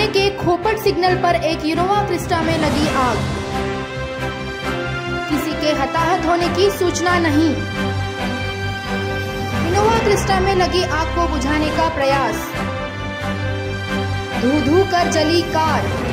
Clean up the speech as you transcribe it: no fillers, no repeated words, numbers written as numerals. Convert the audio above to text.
पुणे के खोपट सिग्नल पर एक इनोवा क्रिस्टा में लगी आग। किसी के हताहत होने की सूचना नहीं। इनोवा क्रिस्टा में लगी आग को बुझाने का प्रयास। धू धू कर जली कार।